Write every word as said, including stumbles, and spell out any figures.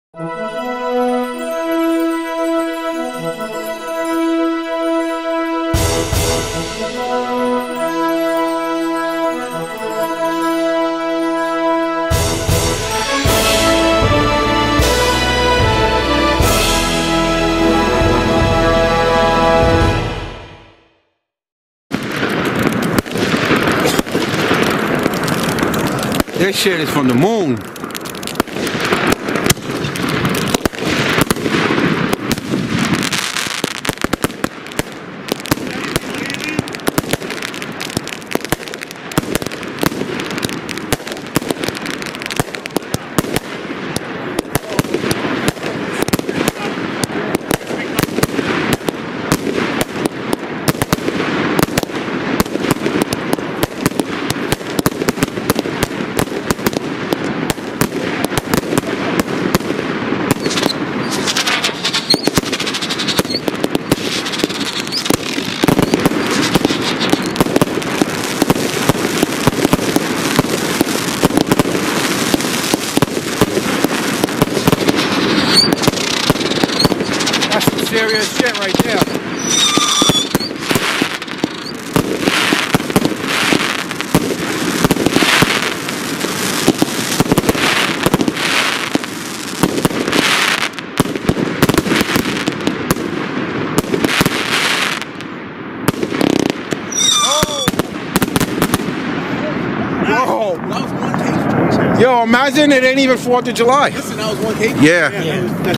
This shit is from the moon. That's some serious shit right there. Whoa. That was one case. Yo, imagine it ain't even fourth of July. Listen, that was one case. Yeah. Yeah.